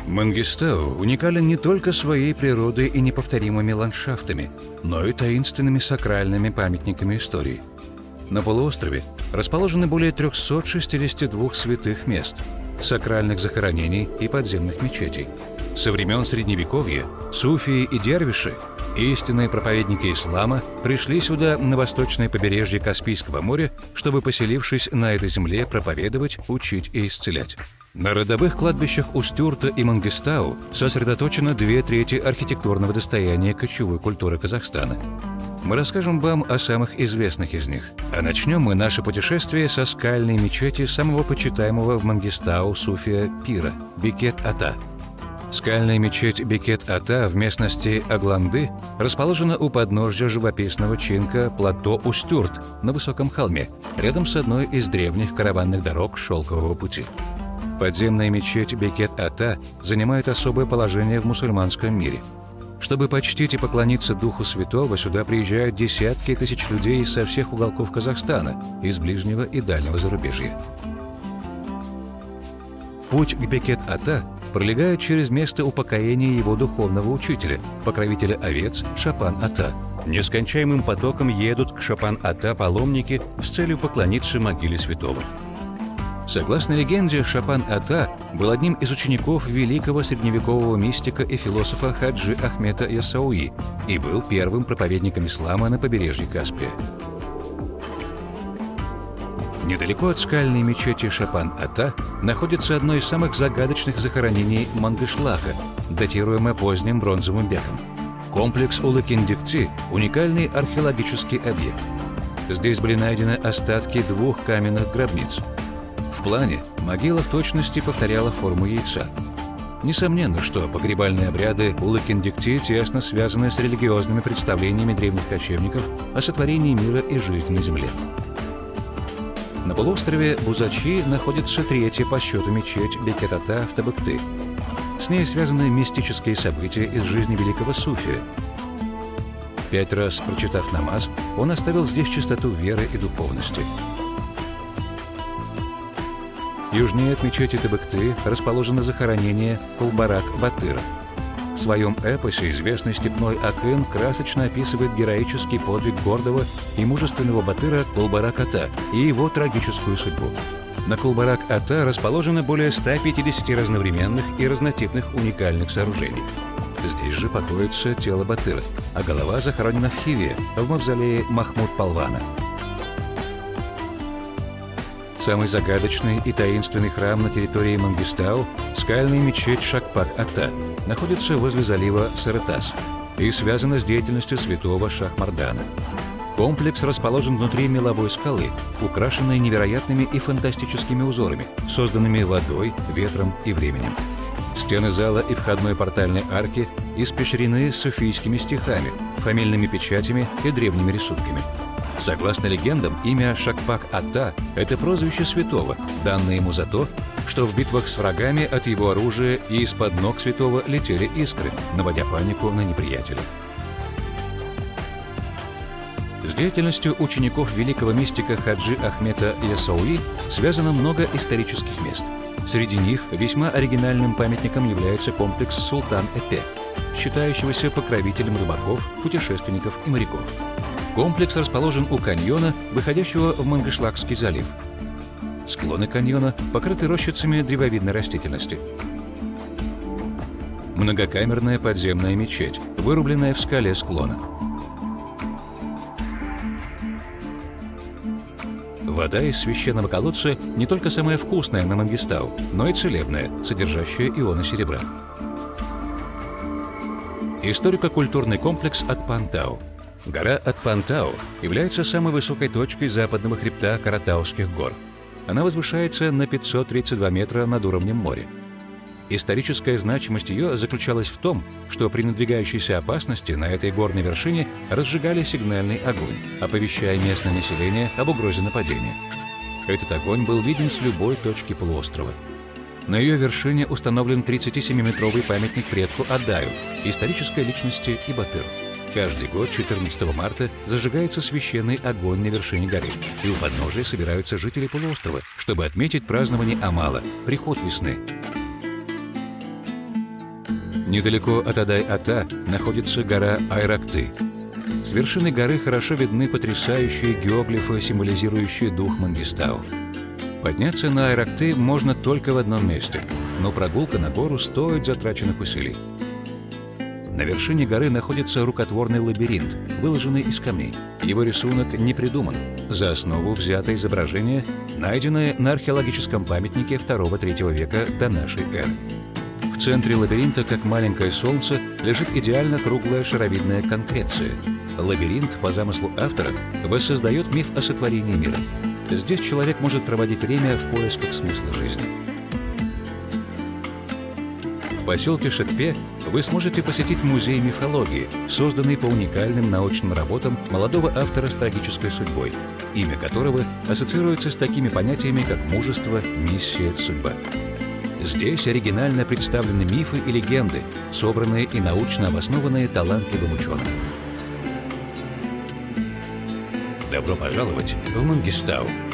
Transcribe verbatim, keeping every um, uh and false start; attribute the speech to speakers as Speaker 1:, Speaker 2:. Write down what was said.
Speaker 1: Мангистау уникален не только своей природой и неповторимыми ландшафтами, но и таинственными сакральными памятниками истории. На полуострове расположены более трёхсот шестидесяти двух святых мест, сакральных захоронений и подземных мечетей. Со времен Средневековья суфии и дервиши, истинные проповедники ислама, пришли сюда, на восточное побережье Каспийского моря, чтобы, поселившись на этой земле, проповедовать, учить и исцелять. На родовых кладбищах Устюрта и Мангистау сосредоточено две трети архитектурного достояния кочевой культуры Казахстана. Мы расскажем вам о самых известных из них. А начнем мы наше путешествие со скальной мечети самого почитаемого в Мангистау суфия пира – Бекет-Ата. Скальная мечеть Бекет-Ата в местности Агланды расположена у подножья живописного чинка плато Устюрт на высоком холме, рядом с одной из древних караванных дорог Шелкового пути. Подземная мечеть Бекет-Ата занимает особое положение в мусульманском мире. Чтобы почтить и поклониться Духу Святого, сюда приезжают десятки тысяч людей со всех уголков Казахстана, из ближнего и дальнего зарубежья. Путь к Бекет-Ата пролегает через место упокоения его духовного учителя, покровителя овец Шапан-Ата. Нескончаемым потоком едут к Шапан-Ата паломники с целью поклониться могиле святого. Согласно легенде, Шапан-Ата был одним из учеников великого средневекового мистика и философа Хаджи Ахмета Яссауи и был первым проповедником ислама на побережье Каспия. Недалеко от скальной мечети Шапан-Ата находится одно из самых загадочных захоронений Мангышлака, датируемое поздним бронзовым веком. Комплекс Улы-Киндикти – уникальный археологический объект. Здесь были найдены остатки двух каменных гробниц. В плане могила в точности повторяла форму яйца. Несомненно, что погребальные обряды Улы-Киндикти тесно связаны с религиозными представлениями древних кочевников о сотворении мира и жизни на земле. На полуострове Бузачи находится третья по счету мечеть Бекет-Ата в Табыкты. С ней связаны мистические события из жизни великого суфия. Пять раз прочитав намаз, он оставил здесь чистоту веры и духовности. Южнее от мечети Табыкты расположено захоронение Кулбарак-Батыра. В своем эпосе известный степной Акын красочно описывает героический подвиг гордого и мужественного батыра Кулбарак-Ата и его трагическую судьбу. На Кулбарак-Ата расположено более ста пятидесяти разновременных и разнотипных уникальных сооружений. Здесь же покоится тело батыра, а голова захоронена в Хиве, в мавзолее Махмуд-Палвана. Самый загадочный и таинственный храм на территории Мангистау – скальная мечеть Шакпак-Ата, находится возле залива Сарытас и связана с деятельностью святого Шахмардана. Комплекс расположен внутри меловой скалы, украшенной невероятными и фантастическими узорами, созданными водой, ветром и временем. Стены зала и входной портальной арки испещрены суфийскими стихами, фамильными печатями и древними рисунками. Согласно легендам, имя Шакпак-Ата – это прозвище святого, данное ему за то, что в битвах с врагами от его оружия и из-под ног святого летели искры, наводя панику на неприятеля. С деятельностью учеников великого мистика Хаджи Ахмета Яссауи связано много исторических мест. Среди них весьма оригинальным памятником является комплекс Султан-Эпе, считающегося покровителем рыбаков, путешественников и моряков. Комплекс расположен у каньона, выходящего в Мангышлакский залив. Склоны каньона покрыты рощицами древовидной растительности. Многокамерная подземная мечеть, вырубленная в скале склона. Вода из священного колодца не только самая вкусная на Мангистау, но и целебная, содержащая ионы серебра. Историко-культурный комплекс Атпантау. Гора Атпантау является самой высокой точкой западного хребта Каратауских гор. Она возвышается на пятьсот тридцать два метра над уровнем моря. Историческая значимость ее заключалась в том, что при надвигающейся опасности на этой горной вершине разжигали сигнальный огонь, оповещая местное население об угрозе нападения. Этот огонь был виден с любой точки полуострова. На ее вершине установлен тридцатисемиметровый памятник предку Адаю, исторической личности и батыру. Каждый год четырнадцатого марта зажигается священный огонь на вершине горы, и у подножия собираются жители полуострова, чтобы отметить празднование Амала, приход весны. Недалеко от Адай-Ата находится гора Айракты. С вершины горы хорошо видны потрясающие геоглифы, символизирующие дух Мангистау. Подняться на Айракты можно только в одном месте, но прогулка на гору стоит затраченных усилий. На вершине горы находится рукотворный лабиринт, выложенный из камней. Его рисунок не придуман. За основу взято изображение, найденное на археологическом памятнике второго-третьего века до нашей эры. В центре лабиринта, как маленькое солнце, лежит идеально круглая шаровидная конкреция. Лабиринт, по замыслу автора, воссоздает миф о сотворении мира. Здесь человек может проводить время в поисках смысла жизни. В поселке Шетпе вы сможете посетить музей мифологии, созданный по уникальным научным работам молодого автора с трагической судьбой, имя которого ассоциируется с такими понятиями, как мужество, миссия, судьба. Здесь оригинально представлены мифы и легенды, собранные и научно обоснованные талантливым ученым. Добро пожаловать в Мангистау!